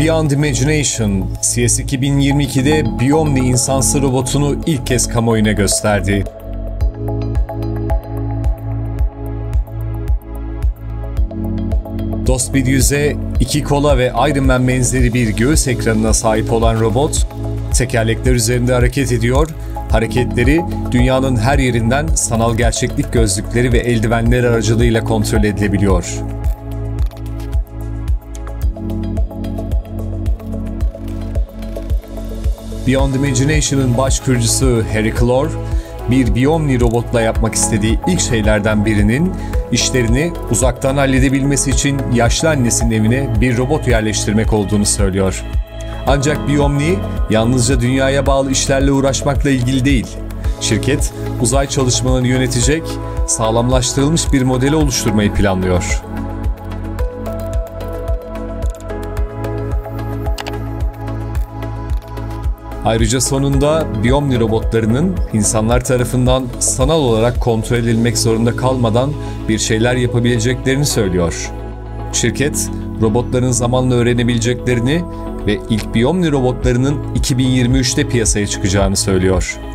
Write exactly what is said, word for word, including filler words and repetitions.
Beyond Imagination, C S iki bin yirmi ikide Biomni insansı robotunu ilk kez kamuoyuna gösterdi. Dost bir yüze, iki kola ve Iron Man benzeri bir göğüs ekranına sahip olan robot, tekerlekler üzerinde hareket ediyor, hareketleri dünyanın her yerinden sanal gerçeklik gözlükleri ve eldivenler aracılığıyla kontrol edilebiliyor. Beyond Imagination'ın baş kurucusu Harry Kloor, bir Biomni robotla yapmak istediği ilk şeylerden birinin işlerini uzaktan halledebilmesi için yaşlı annesinin evine bir robot yerleştirmek olduğunu söylüyor. Ancak Biomni yalnızca dünyaya bağlı işlerle uğraşmakla ilgili değil. Şirket, uzay çalışmalarını yönetecek, sağlamlaştırılmış bir modeli oluşturmayı planlıyor. Ayrıca sonunda Biomni robotlarının insanlar tarafından sanal olarak kontrol edilmek zorunda kalmadan bir şeyler yapabileceklerini söylüyor. Şirket, robotların zamanla öğrenebileceklerini ve ilk Biomni robotlarının iki bin yirmi üçte piyasaya çıkacağını söylüyor.